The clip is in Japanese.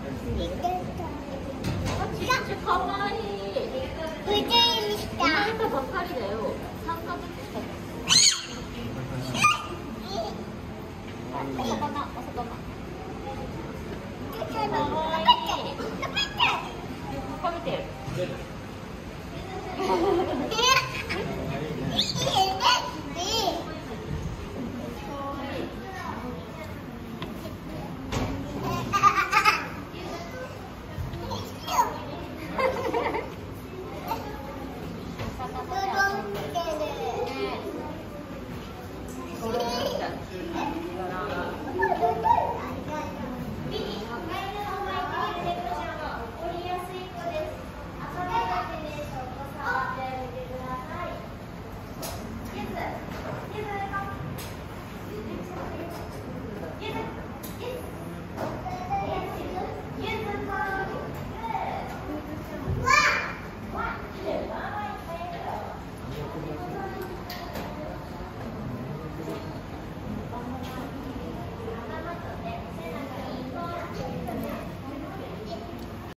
ちっちゃかわいい。生まれたばっかりだよ。3ヶ月しか。お魚。かわいい。ここ見てる。